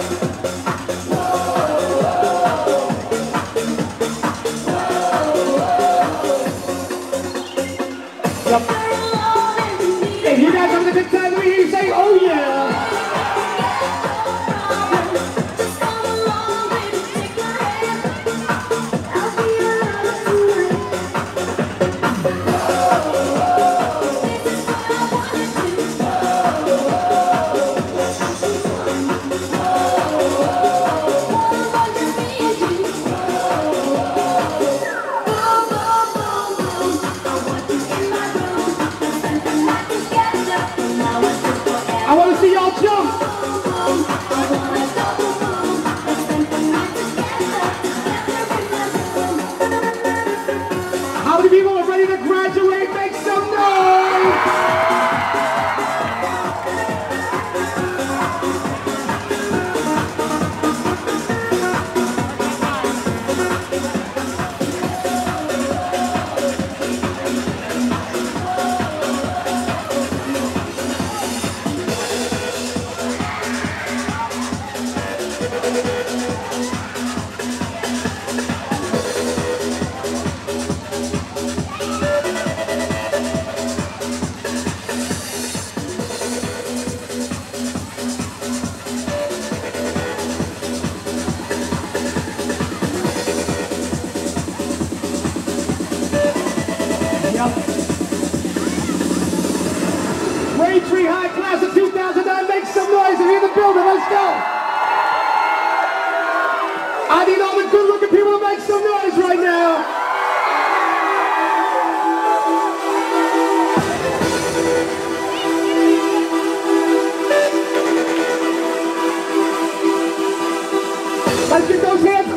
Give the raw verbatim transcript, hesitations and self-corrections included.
If you guys having a good time, let me hear you say, oh yeah. I want to see y'all jump. How many people are ready to graduate? Make some noise. Braintree High Class of two thousand nine, make some noise if you're in the building, let's go! I need all the good looking people to make some noise right now! Let's get those hands